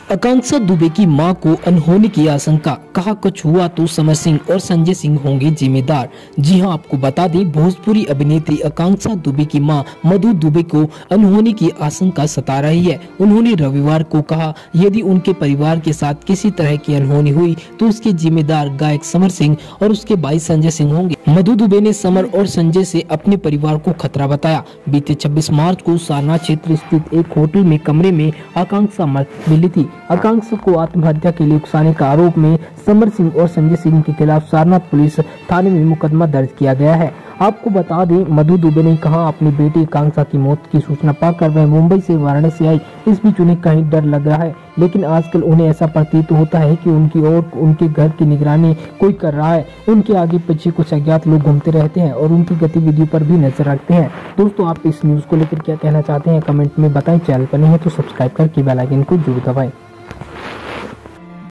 आकांक्षा दुबे की मां को अनहोनी की आशंका, कहा कुछ हुआ तो समर सिंह और संजय सिंह होंगे जिम्मेदार। जी हां, आपको बता दें, भोजपुरी अभिनेत्री आकांक्षा दुबे की मां मधु दुबे को अनहोनी की आशंका सता रही है। उन्होंने रविवार को कहा, यदि उनके परिवार के साथ किसी तरह की अनहोनी हुई तो उसके जिम्मेदार गायक समर सिंह और उसके भाई संजय सिंह होंगे। मधु दुबे ने समर और संजय से अपने परिवार को खतरा बताया। बीते 26 मार्च को सारनाथ क्षेत्र स्थित एक होटल में कमरे में आकांक्षा मिली थी। आकांक्षा को आत्महत्या के लिए उकसाने का आरोप में समर सिंह और संजय सिंह के खिलाफ सारनाथ पुलिस थाने में मुकदमा दर्ज किया गया है। आपको बता दें, मधु दुबे ने कहा, अपनी बेटी आकांक्षा की मौत की सूचना पाकर वह मुंबई से वाराणसी आई। इस बीच उन्हें कहीं डर लग रहा है, लेकिन आजकल उन्हें ऐसा प्रतीत होता है कि उनकी और उनके घर की निगरानी कोई कर रहा है। उनके आगे पीछे कुछ अज्ञात लोग घूमते रहते हैं और उनकी गतिविधियों पर भी नजर रखते हैं। दोस्तों, आप इस न्यूज को लेकर क्या कहना चाहते हैं, कमेंट में बताएं। चैनल पर नहीं है तो सब्सक्राइब करके बेल आइकन को जरूर दबाएं।